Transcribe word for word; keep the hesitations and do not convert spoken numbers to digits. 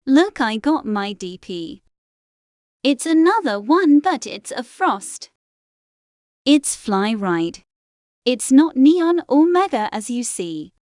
Look, I got my D P. It's another one, but it's a frost. It's Fly Ride. It's not neon or mega as you see.